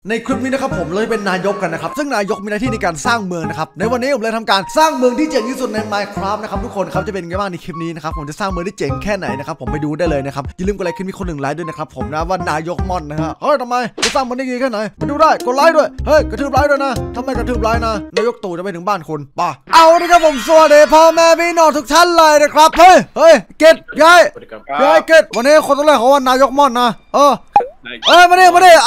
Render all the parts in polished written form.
ในคลิปนี้นะครับผมเลยเป็นนายกกันนะครับซึ่งนายกมีหน้าที่ในการสร้างเมืองนะครับในวันนี้ผมเลยทำการสร้างเมืองที่เจ๋งที่สุดใน Minecraft นะครับทุกคนครับจะเป็นไงบ้างในคลิปนี้นะครับผมจะสร้างเมืองที่เจ๋งแค่ไหนนะครับผมไปดูได้เลยนะครับอย่าลืมกดไลค์คลิปนี้คนหนึ่งไลค์ด้วยนะครับผมนะว่านายกม่อนนะฮะเฮ้ยทำไมจะสร้างเมืองได้ดีแค่ไหนไปดูได้กดไลค์ด้วยเฮ้ยกระทืบไลค์ด้วยนะทำไมกระทืบไลค์นะนายกตู่จะไปถึงบ้านคุณป่ะเอาดิครับผมสวัสดีพ่อแม่พี่น้องทุกท่านเลยนะครับเฮ้ยเกตยายเกตวันนี้คนต้องเรียกเขาว่านายกม่อนนะมาดิไอ้ไปไหน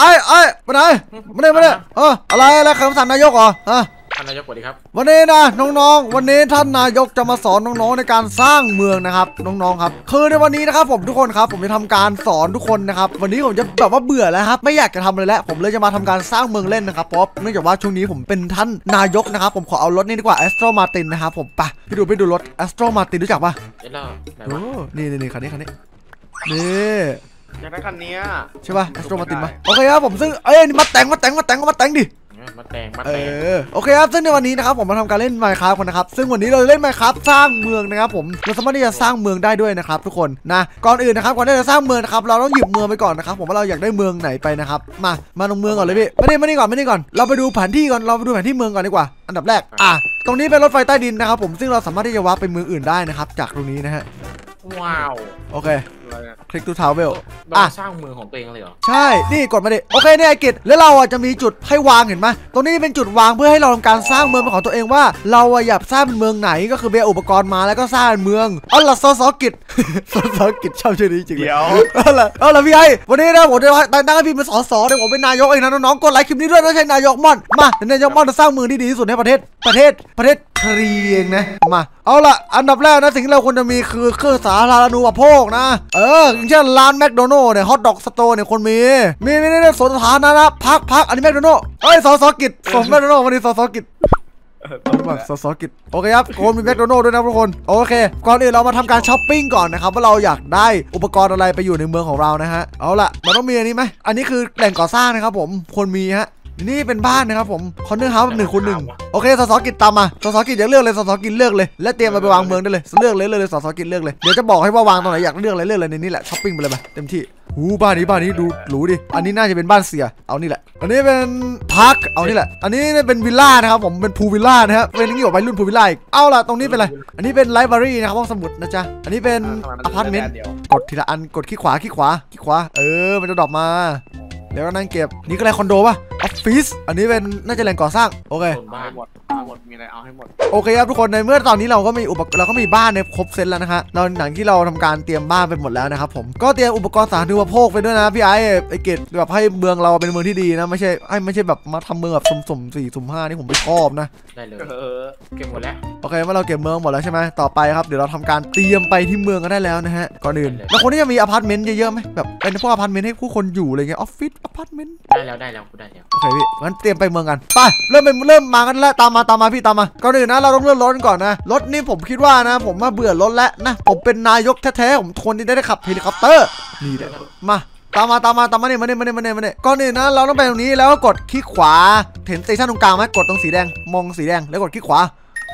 อะไรคำสั่งนายกเหรอท่านนายกสวัสดีครับวันนี้นะน้องๆวันนี้ท่านนายกจะมาสอนน้องๆในการสร้างเมืองนะครับน้องๆครับคือในวันนี้นะครับผมทุกคนครับผมจะทำการสอนทุกคนนะครับวันนี้ผมจะแบบว่าเบื่อแล้วครับไม่อยากจะทำเลยแล้วผมเลยจะมาทำการสร้างเมืองเล่นนะครับเพราะเนื่องจากว่าช่วงนี้ผมเป็นท่านนายกนะครับผมขอเอารถนี่ดีกว่า Aston Martin นะครับผมไปดูรถ Aston Martin รู้จักปะนี่คันนี้นี่อยากได้คันนี้ใช่ป่ะ Aston Martin ป่ะโอเคครับผมซึ่งนี่มาแต่งดิมาแต่งโอเคครับซึ่งในวันนี้นะครับผมมาทำการเล่น Minecraft กันนะครับซึ่งวันนี้เราเล่น Minecraft สร้างเมืองนะครับผมเราสามารถที่จะสร้างเมืองได้ด้วยนะครับทุกคนนะก่อนอื่นนะครับก่อนที่จะสร้างเมืองนะครับเราต้องหยิบเมืองไปก่อนนะครับผมว่าเราอยากได้เมืองไหนไปนะครับมาลงเมืองก่อนเลยพี่ไม่ได้ก่อนเราไปดูแผนที่ก่อนเราไปดูแผนที่เมืองก่อนดีกว่าอันดับแรกตรงนี้เป็นรถไฟใต้ดินนะครับผมซึ่งเราสามารถที่จะวาร์ปไปเมืองอื่นได้นะครับจากตรงนี้นะฮะว้าวโอเคคลิกทูทาวเวลสร้างเมืองของตัวเองเลยเหรอใช่นี่กดมาดิโอเคเนี่ยไอกิจแล้วเราจะมีจุดให้วางเห็นไหมตรงนี้เป็นจุดวางเพื่อให้เราทำการสร้างเมืองเป็นของตัวเองว่าเราอยากสร้างเป็นเมืองไหนก็คือเบียอุปกรณ์มาแล้วก็สร้างเมืองล่ะสอกิจชอบชื่อนี้จริงเลยเอาละพี่ไอวันนี้นะผมจะตั้งให้พี่เป็นสอเดี๋ยวผมเป็นนายกเองนะน้องๆกดไลค์คลิปนี้ด้วยนะใช่นายกม่อนมานายกม่อนจะสร้างเมืองที่ดีที่สุดในประเทศครีเองนะมาเอาละอันดับแรกนะสิ่งที่เราควรจะมีคือเครื่องสาธารณูปโภคนะอย่างเช่นร้านแมคโดนัลล์เนี่ยฮอทดอกสโตร์เนี่ยคนมีสวนสาธารณะพักอันนี้แมคโดนัลล์สอกิจส่งแมคโดนัลล์วันนี้สอกิจสอกิจโอเคครับคนมีแมคโดนัลล์ด้วยนะทุกคนโอเคก่อนอื่นเรามาทำการช้อปปิ้งก่อนนะครับว่าเราอยากได้อุปกรณ์อะไรไปอยู่ในเมืองของเรานะฮะเอาละมันต้องมีอันนี้ไหมอันนี้คือแหล่งก่อสร้างนะครับผมควรมีฮะนี่เป็นบ้านนะครับผมคอนเนอร์เฮาส์1 โอเคสกิจตามมาสกิจอยากเลือกเลยสกิจเลือกเลยและเตรียมมาไปวางเมืองได้เลยเลือกเลยสกิจเลือกเลยเดี๋ยวจะบอกให้ว่าวางตรงไหนอยากเลือกอะไรในนี้แหละช้อปปิ้งไปเลยไปเต็มที่บ้านนี้ดูหรูดิอันนี้น่าจะเป็นบ้านเสียเอานี่แหละอันนี้เป็นพักเอานี่แหละอันนี้เป็นวิลล่านะครับผมเป็นพูลวิลล่านะครับเป็นอย่างนี้ออกไปรุ่นพูลวิลล่าอีกเอาล่ะตรงนี้เป็นอะไรอันนี้เป็นไลบรารีนะครับห้องสมุดนะจ๊ะอันนี้เป็นอพาร์ตเมนต์กดทีละอันกดขี้ขวามันจะดรอปมาแล้วก็นั่งเก็บนี่ก็อะไรคอนโดป่ะออฟฟิศอันนี้เป็นน่าจะแหล่งก่อสร้างโอเคหมดมีอะไรเอาให้หมดโอเคครับทุกคนในเมื่อตอนนี้เราก็มีบ้านในครบเซตแล้วนะฮะเราหลังที่เราทำการเตรียมบ้านไปหมดแล้วนะครับผมก็เตรียมอุปกรณ์สาธารณูปโภคไปด้วยนะพี่ไอเกตแบบให้เมืองเราเป็นเมืองที่ดีนะไม่ใช่แบบมาทำเมืองแบบสุ่ม4 สุ่ม 5นี่ผมไม่ชอบนะได้เลยเก็บหมดแล้วโอเคเมื่อเราเก็บเมืองหมดแล้วใช่ไหมต่อไปครับเดี๋ยวเราทำการเตรียมไปที่เมืองกันได้แล้วนะฮะก่อนอื่นแล้วคนที่จะมีอพาร์ตเมนต์เยอะๆไหมแบบเป็นพวกอพาร์ตเมนต์ให้ผู้คนอยู่อะไรเงี้ยออฟฟิศอพาร์ตเมนต์ได้แล้วโอเคพี่งั้นเตรียมไปเมืองกันไปเริ่มมากันแล้วตามมาพี่ตามมาก่อนอื่นนะเราต้องเลือกรถก่อนนะรถนี่ผมคิดว่านะผมมาเบื่อรถแล้วนะผมเป็นนายกแท้ๆผมคนที่ได้ขับเฮลิคอปเตอร์นี่แหละมาตามมาเนี่ยก่อนอื่นนะเราต้องไปตรงนี้แล้วก็กดคลิกขวาเห็นสเตชันตรงกลางไหมกดตรงสีแดงมองสีแดงแล้วกดคลิกขวา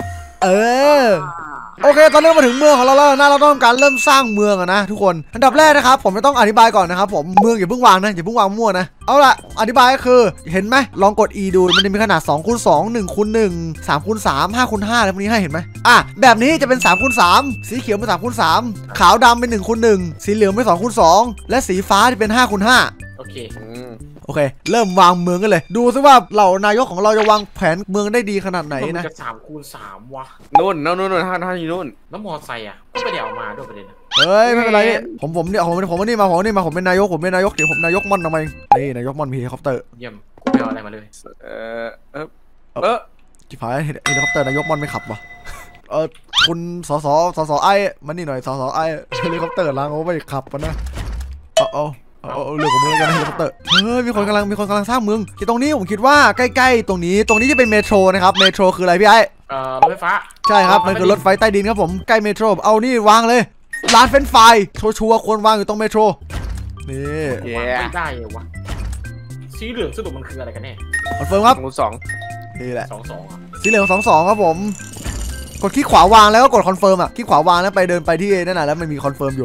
โอเคตอนนี้มาถึงเมืองของเราแล้วนะเราต้องทำการเริ่มสร้างเมืองนะทุกคนอันดับแรกนะครับผมจะต้องอธิบายก่อนนะครับผมเมืองอย่าเพิ่งวางนะอย่าเพิ่งวางมั่วนะเอาล่ะอธิบายก็คือเห็นไหมลองกด E ดูมันจะมีขนาด2x2 1x1 3x3 5x5 อะไรพวกนี้ให้เห็นไหมแบบนี้จะเป็น3x3สีเขียวเป็น3x3ขาวดำเป็น1x1สีเหลืองเป็น2x2และสีฟ้าจะเป็น5x5โอเคเริ่มวางเมืองกันเลยดูซิว่าเหล่านายกของเราจะวางแผนเมืองได้ดีขนาดไหนนะมันจะ3x3วะนู่นท่านอยู่นู่นแล้วมอไซค์ก็ไม่ได้เอามาด้วยประเด็นเฮ้ยไม่เป็นไรผมเนี่ยผมนี่มาผมเป็นนายกเดี๋ยวผมนายกม่อนทำไมนี่นายกม่อนมีเฮลิคอปเตอร์เยี่ยมกูไม่เอาอะไรมาเลยจิ๋วหายเฮลิคอปเตอร์นายกม่อนไม่ขับวะคุณสอไอมันนี่หน่อยสอไอเฮลิคอปเตอร์ล้างเอาไม่ขับปะนะเรื่องของมึงกันเฮลิคอปเตอร์มีคนกำลังสร้างเมืองที่ตรงนี้ผมคิดว่าใกล้ๆตรงนี้จะเป็นเมโทรนะครับเมโทรคืออะไรพี่ไอรถไฟฟ้าใช่ครับมันคือรถไฟใต้ดินครับผมใกล้เมโทรเอานี่วางเลยร้านเฟรนช์ฟรายชัวร์ควรวางอยู่ตรงเมโทรนี่วางไม่ได้วะสีเหลืองสรุปมันคืออะไรกันแน่คอนเฟิร์มครับ 2 นี่แหละ 22 สีเหลือง22ครับผมกดคลิกขวาวางแล้วก็กดคอนเฟิร์มคลิกขวาวางแล้วเดินไปที่นั่นน่ะแล้วมันมีคอนเฟิร์มอยู่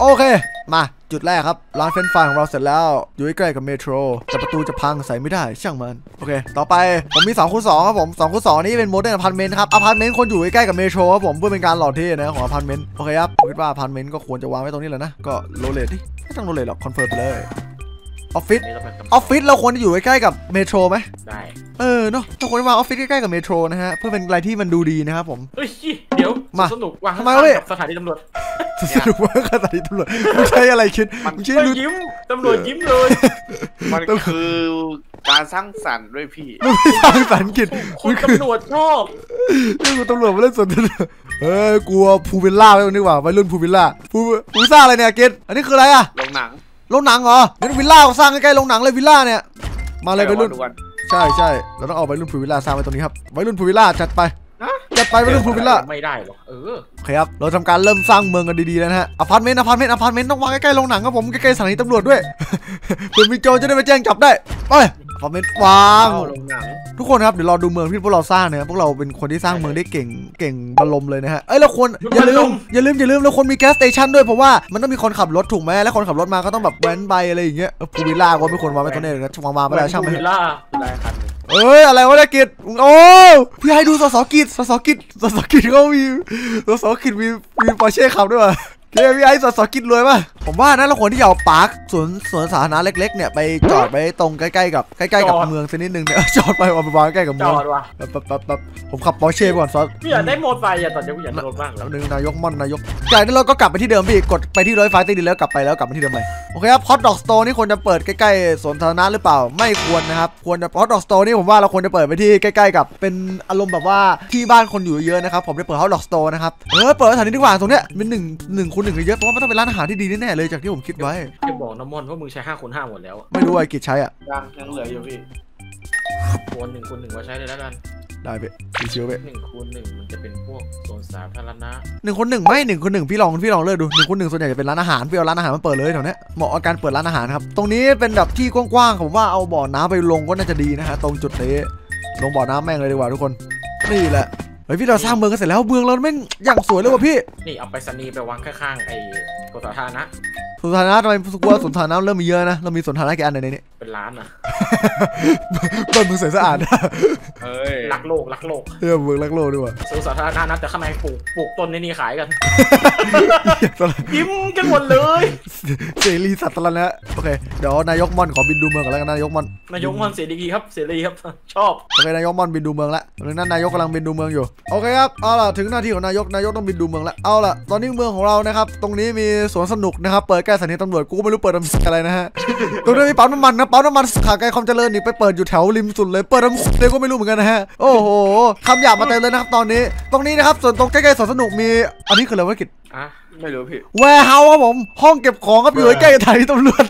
โอเคมาจุดแรกครับร้านเฟรนช์ฟรายของเราเสร็จแล้วอยู่ใกล้กับเมโทรแต่ประตูจะพังใส่ไม่ได้ช่างมันโอเคต่อไปผมมี2คูณ2ครับผม2คูณ2นี้เป็นโมเดิร์นอพาร์ตเมนต์ครับอพาร์ตเมนต์คนอยู่ใกล้กับเมโทรครับผมเพื่อเป็นการหล่อเท่นะของอพาร์ตเมนต์โอเคครับผมคิดว่าอพาร์ตเมนต์ก็ควรจะวางไว้ตรงนี้แหละนะก็โรเลตดิไม่ต้องโรเลตหรอกคอนเฟิร์มไปเลยออฟฟิศนี่เราไปกับออฟฟิศเราควรจะอยู่ใกล้กับเมโทรไหมได้เนาะเราควรจะวางออฟฟิศใกล้ๆกับเมโทรนะฮะเพื่อเป็นอะไรที่มันดูดีนะครับผมเฮ้ยเดี๋ยวมาสนุกวางทำไมข้างวะพี่ๆกับสถานีตำรวจสรุปว่าคดีตำรวจไม่ใช่อะไรคิดไม่ใช่เฮ้ยรู้ยิ้มตำรวจยิ้มเลยมันคือการสร้างสรรค์ด้วยพี่ไม่ทางสารกิจคุณตำรวจชอบนี่กูตำรวจมาเล่นสนทนกลัวพูวิลล่าไปตรงนี้ว่าวัยรุ่นพูวิลล่าพูสร้างอะไรเนี่ยเกตอันนี้คืออะไรอะลงหนังโรงหนังเหรองั้นวิลล่าสร้างใกล้ๆโรงหนังเลยวิลล่าเนี่ยมาเลยวัยรุ่นดูกันใช่เราต้องเอาวัยรุ่นพูวิลล่าสร้างไว้ตรงนี้ครับวัยรุ่นพูวิลล่าจัดไปวัยรุ่นพูวิลล่าไม่ได้หรอกโอเคครับเราทำการเริ่มสร้างเมืองกันดีๆแล้วนะฮะอพาร์ตเมนต์ต้องวางใกล้ๆโรงหนังครับผมใกล้ๆสถานีตำรวจด้วย เผื่อมีโจรจะได้ไปแจ้งจับได้ไปอพาร์ตเมนต์วางเอาลงหนังทุกคนครับเดี๋ยวรอดูเมืองที่พวกเราสร้างนะครับพวกเราเป็นคนที่สร้างเมืองได้เก่งบรรลมเลยนะฮะเราควรอย่าลืมเราควรมีแก๊สสเตชันด้วยเพราะว่ามันต้องมีคนขับรถถูกไหมและคนขับรถมาก็ต้องแบบแว้นไปอะไรอย่างเงี้ยพูวิลล่าก็ไม่ควรวางไว้ตรงนี้เลยนะวางไปแล้วช่างมันวิลล่าได้ครับอะไรวะเนี่ยกิจโอ้พี่ให้ดูสสกิจเขามีสสกิจมีปอร์เช่ขับด้วยว่ะพี่ไอ้สกิจรวยป่ะผมว่านะเราควรที่จะเอาปาร์คสวนสาธารณะเล็กๆเนี่ยไปจอดไปตรงใกล้ๆกับเมืองสักนิดนึงเนี่ยจอดไปวางใกล้กับจเมืองอดว่ะปั๊บผมขับปอร์เช่ก่อนซอสพี่อยากได้โมดไฟอ่ะตอนนี้พี่อยากได้รถบ้างแล้วนึงนายกจากนั้นเราก็กลับไปที่เดิมพี่กดไปที่รถไฟฟ้าใต้ดินแล้วกลับมาที่เดิมเลยโอเคครับฮอตดอกสโตร์นี่ควรจะเปิดใกล้ๆสวนสาธารณะหรือเปล่าไม่ควรนะครับควรจะฮอตดอกสโตร์นี่ผมว่าเราควรจะเปิดไปที่ใกล้ๆกับเป็นอารมณ์แบบว่าที่บ้านคนอยู่เยอะนะครับผมจะเปิดฮอตดอกสโตร์นะครับเปิดสถานีดีกว่าตรงเนี้ยเป็น1 คูณ 1เยอะเพราะว่ามันต้องเป็นร้านอาหารที่ดีแน่ๆเลยจากที่ผมคิดไว้จะบอกน้ำมอนว่ามึงใช้5 คูณ 5หมดแล้วไม่รู้ไอ้กิจใช้อ่ะยังเหลืออยู่พี่ควร1 คูณ 1ว่าใช้เลยแล้วกันได้ไปดีเชียวไป 1 คูณ 1มันจะเป็นพวกโซนสาธารณะ 1 คูณ 1ไม่1 คูณ 1พี่ลองเลือกดู1 คูณ 1ส่วนใหญ่จะเป็นร้านอาหารพี่เอาร้านอาหารมาเปิดเลยแถวเนี้ยเหมาะกับการเปิดร้านอาหารครับตรงนี้เป็นแบบที่กว้างๆผมว่าเอาบ่อน้ำไปลงก็น่าจะดีนะฮะตรงจุดนี้ลงบ่อน้ำแม่งเลยดีกว่าทุกคนนี่แหละเฮ้ยพี่เราสร้างเมืองกันเสร็จแล้วเมืองเราแม่งอย่างสวยเลยว่ะพี่นี่เอาไปสนีไปวางข้างๆไอ้โซนสาธารณะสวนสาธารณะทำไมสวนสาธารณะเริ่มมีเยอะนะเรามีสวนสาธารณะกี่อันในนี้เป็นร้านนะบ้านเมืองใสสะอาดเฮ้ยรักโลกเมืองรักโลกด้วยว่ะสวนสาธารณะนะแต่ข้างในปลูกต้นนี่ขายกัน ยิ้มกันหมดเลยเสรีสัตว์ละนะโอเคเดี๋ยวนายกม่อนขอบินดูเมืองก่อนแล้วกันนายกม่อนนายกมันเสรีครับเสรีครับชอบโอเคนายกม่อนบินดูเมืองแล้วตอนนั้นนายกกำลังบินดูเมืองอยู่โอเคครับเอาล่ะถึงหน้าที่ของนายกต้องบินดูเมืองแล้วเอาล่ะตอนนี้เมืองของเรานะครับตรงนี้มีสวนสนุกนะครับเปิดใกล้สถานีตำรวจกูก็ไม่รู้เปิดทำอะไรนะฮะตรงนี้มีปั๊มน้ำมันนะปั๊มน้ำมันขาไกลความเจริญนี่ไปเปิดอยู่แถวริมสุดเลยเปิดทำเลยก็ไม่รู้เหมือนกันนะฮะโอ้โหคำหยาบมาเต็มเลยนะครับตอนนี้ตรงนี้นะครับส่วนตรงใกล้ๆสวนสนุกมีอันนี้คืออะไรวะกิจอ่ะไม่รู้พี่แวร์เฮาส์ครับผมห้องเก็บของครับอยู่ใกล้ๆสถานีตำรวจ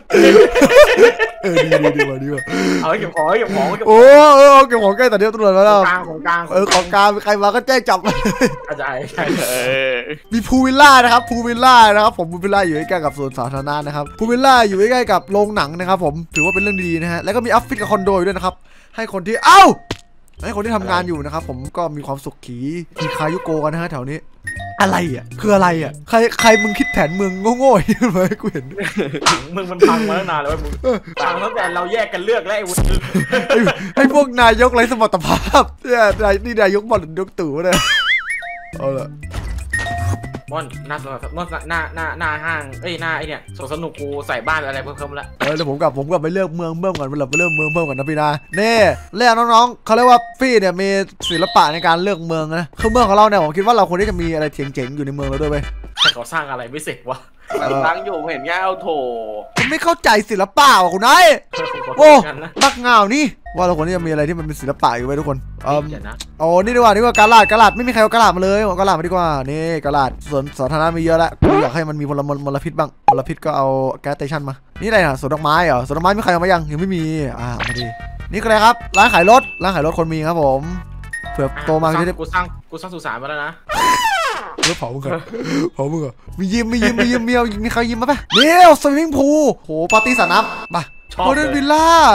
ดีว่ะเอาไว้เก็บของโอ้เก็บของใกล้สถานีตำรวจมาแล้วของกลางของกลางใครมาก็แจ้งจับอาจารย์ใช่มีพูวิลล่านะครับพูวิลล่านะครับผมพูวิลล่าอยู่ใกล้ๆกับสวนสาธารณะนะครับพูวิลล่าอยู่ใกล้ๆกับโรงหนังนะครับผมถือว่าเป็นเรื่องดีๆนะฮะแล้วก็มีออฟฟิศกับคอนโดอยู่ด้วยนะครับให้คนที่ให้คนที่ทำงานอยู่นะครับผมก็มีความสุขขี่คายุโกกันนะฮะแถวนี้อะไรอ่ะคืออะไรอ่ะใครมึงคิดแผนเมืองโง่ๆนี่มาให้กูเห็นมึงมันพังมาตั้งนานแล้วมึงพังตั้งแต่เราแยกกันเลือกแล้วไอ้วุ้นให้พวกนายกไร้สมรรถภาพเนี่ยนายกบอลยกตู่เลยเอาละม่อนหน้าห้างหน้าไอเนี่ยสนุกกูใส่บ้านอะไรเพิ่มละเดี๋ยวผมกลับไปเลือกเมืองเพิ่มก่อนไปเริ่มเมืองเพิ่มก่อนนะพี่นาเน่เรียกน้องๆเขาเรียกว่าฟี่เนี่ยมีศิลปะในการเลือกเมืองนะคือเมืองของเราเนี่ยผมคิดว่าเราควรที่จะมีอะไรเจ๋งๆอยู่ในเมืองเราด้วยไหมแต่เขาสร้างอะไรไม่เสร็จวะตั้งอยู่เห็นง่ายเอาโถผมไม่เข้าใจศิลปะว่ะคุณนายโอ้บักเงานี่ว่าเราควรที่จะมีอะไรที่มันเป็นศิลปะอยู่ไว้ทุกคนโอ้นี่ดีกว่ากาลาดไม่มีใครเอากาลาดมาเลยเอากาลาดมาดีกว่านี่กาลาดสวนสาธารณะมีเยอะแล้วกูอยากให้มันมีมลพิษบ้างมลพิษก็เอาแก๊สสเตชันมานี่อะไรนะสวนดอกไม้เหรอสวนดอกไม้มีใครเอามายังไม่มีมาดีนี่คืออะไรครับร้านขายรถคนมีครับผมเผื่อโตมาจะได้กูสร้างสุสานมาแล้วนะเผามึงเหรอมียิ้มมีใครยิ้มมาปะนี่สวิมมิ่งพูลโหปาร์ตี้สระน้ำมาโมเดิร์นวิลล่า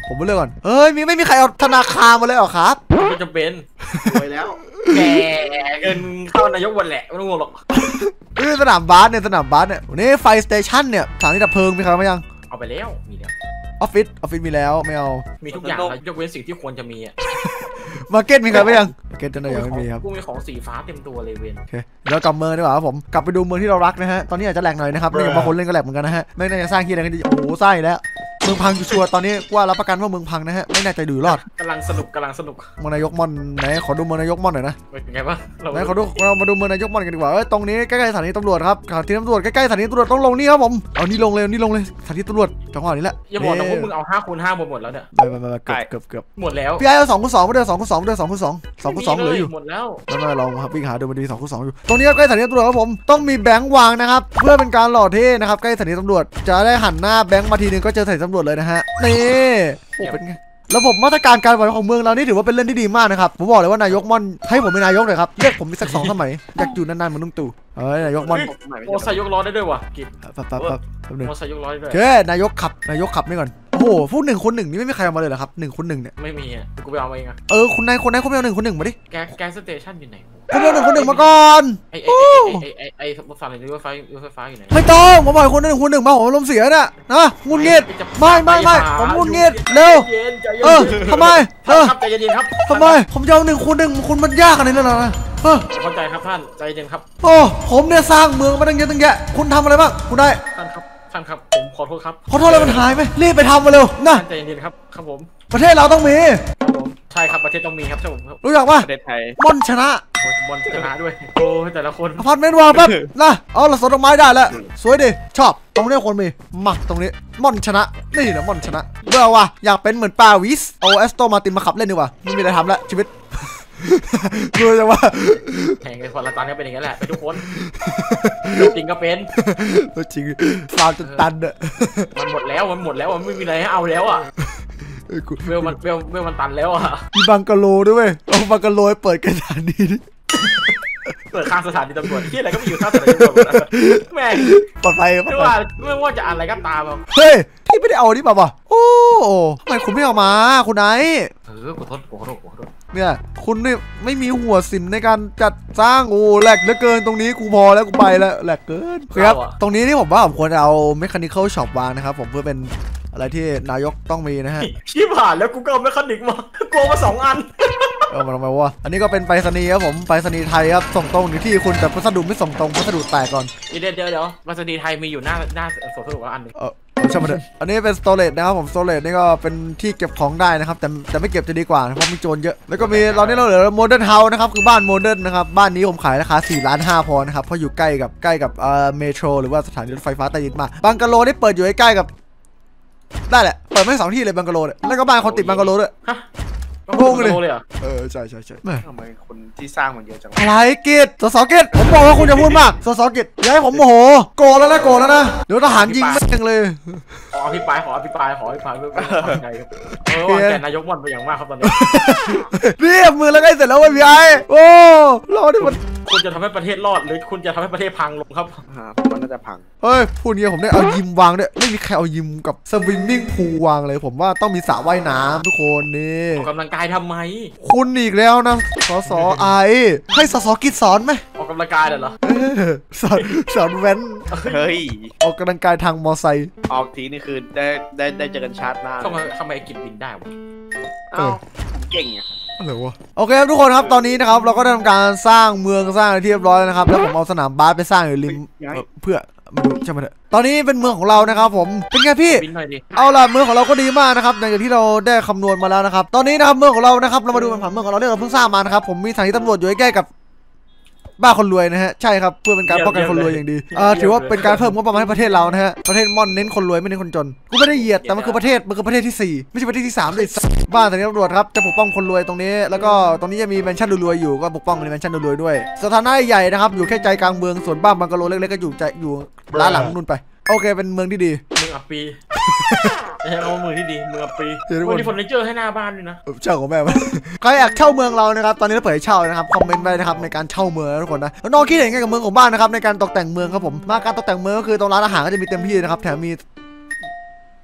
ผมไปเลือกก่อนเฮ้ยไม่มีใครเอาธนาคารมาเลยเหรอครับไม่จำเป็นรวยแล้วแกเงินเข้านายกวันแหละไม่ต้องห่วงหรอกนี่สนามบาสเนี่ยวันนี้ไฟสเตชันเนี่ยสถานีดับเพลิงมีใครมายังเอาไปแล้วมีแล้วออฟฟิศมีแล้วไม่เอามีทุกอย่างแล้วยกเว้นสิ่งที่ควรจะมีอ่ะมาร์เก็ตมีใครมายังมาร์เก็ตจะไหนยังไม่มีครับกูมีของสีฟ้าเต็มตัวเลยเวนโอเคเดี๋ยวกลับเมืองดีกว่าครับผมกลับไปดูเมืองที่เรารักนะฮะตอนนี้อาจจะแหลกหน่อยนะครับนี่บางคนเล่นก็แหลกเหมือนกันนะฮะไม่น่าจะสร้างที่อะไรกันดีโอ้โหสร้างอีกแล้วเมืองพังชัวร์ตอนนี้ว่ารับประกันว่าเมืองพังนะฮะไม่น่าจะดูรอดกำลังสนุกเมืองนายกม่อนไหนขอดูเมืองนายกม่อนหน่อยนะเป็นไงบ้างไหนขอดูเรามาดูเมืองนายกม่อนกันดีกว่าตรงนี้ใกล้ๆสถานีตำรวจครับสถานีตำรวจใกล้ๆสถานีตำรวจต้องลงนี่ครับผมเอานี่ลงเลยสถานีตำรวจจังหวะนี้แหละอย่าบอกนะว่ามึงเอา5 คูณ 5หมดแล้วเนี่ยไปเกือบหมดแล้วพี่ไอ้เอา2 คูณ 2ไปเดิน2 คูณ 2ไปเดิน2 คูณ 2 2 คูณ 2เหลืออยู่หมดแล้วไม่ลองครับวิ่งหาดูมันดี2 คูณ 2อยู่ตรงนี้ใกล้สถานีตำรวจครับผมต้องมีแบงค์วางนะครับเพื่อเป็นการหล่อเท่นะครับใกล้สถานีตำรวจจะได้หันหน้าแบงค์มาทีนึงก็เจอสถานีตำรวจเลยนะฮะนี่โอ้เป็นไงระบบมาตรการการปล่อยของเมืองเรานี่ถือว่าเป็นเรื่องที่ดีมากนะครับผมบอกเลยว่านายกม่อนให้ผมเป็นนายกเลยครับเรียกผมสัก2 สมัยอยากอยู่นานๆเหมือนลุงตู่นายกม่อนโอ้ใส่ยกล้อได้ด้วยวะกินปั๊บนึงโอ้ใส่ยกล้อได้ด้วยโอเคนายกขับนี่ก่อนโอ้โหพูด1 คน 1นี่ไม่มีใครเอามาเลยเหรอครับ1 คน 1เนี่ยไม่มีอ่ะกูไปเอามาเองอ่ะคุณนายคุณไปเอา1 คน 1มาดิแกสเตชันอยู่ไหนคุณเอา1 คน 1มาก่อนไอ้รถไฟรถไฟฟ้าอยู่ไหนไม่ต้องผมบอกคุณ1 คน 1มาผมอารมณ์เสียเนี่ยนะงุนงิดไม่ผมงุนงิดเร็วทำไมครับใจเย็นครับทำไมผมจะเอา1 คน 1คุณมันยากขนาดนี้เลยเหรอเข้าใจครับท่านใจเย็นครับโอ้ผมเนี่ยสร้างเมืองมาตั้งเยอะตั้งแยะคุณทำอะไรบ้างคุณได้ท่านครับผมขอโทษครับขอโทษอะไรมันหายไหมรีบไปทำมาเร็วนะใจเย็นครับครับผมประเทศเราต้องมีใช่ครับประเทศต้องมีครับใช่ผมรู้จักป่ะประเทศไทยม่อนชนะบอลชนะด้วยโอ้แต่ละคนอพาร์ตเมนต์วางแป๊บนะเอาละสวนดอกไม้ได้แล้วสวยดีชอบตรงนี้คนมีมาตรงนี้ม่อนชนะนี่นะม่อนชนะเบื่อว่ะอยากเป็นเหมือนปาวิสเอาแอสโตมาตินมาขับเล่นดีกว่าไม่มีอะไรทำแล้วชีวิตดูจังว่าแข่งกันคนละตอนก็เป็นอย่างนั้นแหละไปทุกคนจริงก็เป็นจริงฟาร์มจนตันอะมันหมดแล้วมันไม่มีอะไรให้เอาแล้วอ่ะเวลมันตันแล้วอ่ะมีบังกะโลด้วยเอาบังกะโลเปิดกันสถานีนี่เปิดข้างสถานีตำรวจที่อะไรก็ไม่อยู่ข้างสถานีตำรวจแม่ปลอดภัยไม่ว่าจะอะไรก็ตามเฮ้ยที่ไม่ได้เอานี่ป่ะโอ้ทำไมคุณไม่เอามาคุณไนขอโทษเนี่ยคุณนี่ไม่มีหัวสินในการจัดสร้างโอ้แหลกเหลือเกินตรงนี้กูพอแล้วกูไปแล้วแหลกเกินครับตรงนี้ที่ผมว่าผมควรจะเอา Mechanical Shop วางนะครับผมเพื่อเป็นอะไรที่นายกต้องมีนะฮะชี้ผ่านแล้วกูก็เอาเมคานิกมาโกงมา2 อันมาทำไมวะอันนี้ก็เป็นไปรษณีย์ครับผมไปรษณีย์ไทยครับส่งตรงอยู่ที่คุณแต่พัสดุไม่ส่งตรงพัสดุแตกก่อนเดี๋ยวไปรษณีย์ไทยมีอยู่หน้าสวนสนุกอันนึงใช่ไหมเนี่ยอันนี้เป็นสโตรจนะครับผมสโตรจนี่ก็เป็นที่เก็บของได้นะครับแต่ไม่เก็บจะดีกว่าเพราะมีโจรเยอะแล้วก็มีเราเหลือโมเดิร์นเฮาส์นะครับคือบ้านโมเดิร์นนะครับบ้านนี้ผมขายราคา4.5 ล้านพอนะครับเพราะอยู่ใกล้กับเมโทรหรือว่าสถานีรถไฟฟ้าใต้ดินมาบังกะโลนี่เปิดอยู่ใกล้กับได้แหละเปิดไม่2 ที่เลยบังกะโลเนี่ยแล้วก็บ้านคนติดบังกะโลด้วยงงเลยใช่ทำไมคนที่สร้างมันเยอะจังอะไรกิจสสกิจผมบอกว่าคุณจะพูดมากสสกิจอย่าให้ผมโมโหโกรธแล้วนะเดี๋ยวทหารยิงแม่งเลยขออภิปรายเพื่อใจครับแกนายกม่อนไปอย่างมากครับตอนนี้เรียบมือแล้วใกล้เสร็จแล้วเว้ยพี่ไอ้โอ้รอดิมันคุณจะทำให้ประเทศรอดหรือคุณจะทำให้ประเทศพังลงครับผมว่าน่าจะพังเฮ้ยพูดเงี้ยผมได้เอายิมวางด้วยไม่มีใครเอายิมกับสวิมมิ่งพูลวางเลยผมว่าต้องมีสระว่ายน้ำทุกคนนี่ออกกำลังกายทำไมคุณอีกแล้วนะสไอให้สกิจสอนไหมออกกำลังกายเหรอสอนแว้นเฮ้ยออกกำลังกายทางมอไซค์ออกทีนี่คือได้เจอกันชาร์จหน้าทำไมกินบินได้วะเก่งอ่ะอะไรวะโอเคครับทุกคนครับตอนนี้นะครับเราก็ได้ทำการสร้างเมืองสร้างอะไรที่เรียบร้อยแล้วนะครับแล้วผมเอาสนามบาสไปสร้างอยู่ริมเพื่อมาดูใช่ไหมเนี่ยตอนนี้เป็นเมืองของเรานะครับผมเป็นไงพี่เอาล่ะเมืองของเราก็ดีมากนะครับอย่างที่เราได้คำนวณมาแล้วนะครับตอนนี้นะครับเมืองของเรานะครับเรามาดูผังเมืองของเราที่เราเพิ่งสร้างมานะครับผมมีสถานีตำรวจอยู่ใกล้กับบ้านคนรวยนะฮะใช่ครับเพื่อเป็นการป้องกันคนรวยอย่างดีถือว่าเป็นการเพิ่มงบประมาณให้ประเทศเรานะฮะประเทศม่อนเน้นคนรวยไม่เน้นคนจนกูไม่ได้เหยียดแต่มันคือประเทศที่4ไม่ใช่ประเทศที่3เลยบ้านสถานีตำรวจครับจะปกป้องคนรวยตรงนี้แล้วก็ตรงนี้จะมีแมนชั่นรวยอยู่ก็ปกป้องในแมนชั่นรวยด้วยสถานะใหญ่นะครับอยู่แค่ใจกลางเมืองส่วนบ้านบังกะโลเล็กๆก็อยู่ร้านหลังนู่นไปโอเคเป็นเมืองที่ดีเมืองอัปปีไม่ใช่เอาเมืองที่ดีเมืองอัปปีวันนี้เฟอร์นิเจอร์ให้หน้าบ้านด้วยนะเช่าของแม่ใครอยากเช่าเมืองเรานะครับตอนนี้เราเปิดให้เช่านะครับคอมเมนต์ไว้นะครับในการเช่าเมืองทุกคนนะน้องคิดเห็นไงกับเมืองของบ้านนะครับในการตกแต่งเมืองครับผมมาการตกแต่งเมืองก็คือตรงร้านอาหารก็จะมีเต็มที่นะครับแถมมี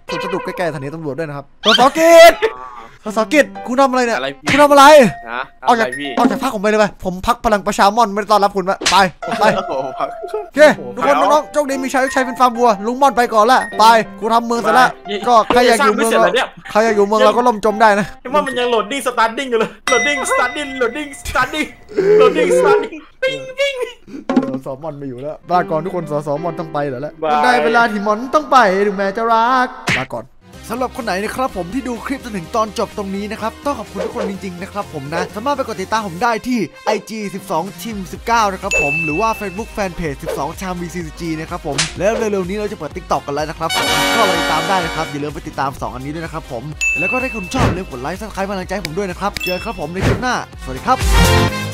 สวนสนุกใกล้ๆสถานีตำรวจด้วยนะครับสสกิจสสกิจคุณทำอะไรเนี่ยอะไรพี่คุณทำอะไรนะออกอะไรจากพี่ออกจากพักผมไปเลยไปผมพักพลังประชามอนไม่ได้ต้อนรับคุณไปไปโอ้โหโอเคทุกคนน้องๆโชคดีมีชัยชัยเป็นฟาร์มวัวลุงม่อนไปก่อนละไปกูทำเมืองเสร็จแล้วก็ใครอยากอยู่เมืองเราใครอยากอยู่เมืองเราก็ล่มจมได้นะไอ้ว่ามันยังโหลดดิ้งสตาร์ดิ้งอยู่เลยโหลดดิ้งสตาร์ดิ้งโหลดดิ้งสตาร์ดิ้งโหลดดิ้งสตาร์ดิ้งปิ้งปิ้งสมอนไปอยู่แล้วลาก่อนทุกคนสมอนต้องไปแล้วมันได้เวลาที่มอนต้องไปถึงแม้จะรักลาก่อนสำหรับคนไหนนะครับผมที่ดูคลิปจนถึงตอนจบตรงนี้นะครับต้องขอบคุณทุกคนจริงๆนะครับผมนะสามารถไปกดติดตามผมได้ที่ IG 12 Team 19นะครับผมหรือว่า Facebook Fanpage 12 Cham VCG นะครับผมแล้วเร็วๆนี้เราจะเปิด TikTok กันแล้วนะครับผมก็ไปติดตามได้นะครับอย่าลืมไปติดตาม2อันนี้ด้วยนะครับผมแล้วก็ถ้าคุณชอบอย่าลืมกดไลค์ซับสไครป์กำลังใจผมด้วยนะครับเจอกันครับผมในคลิปหน้าสวัสดีครับ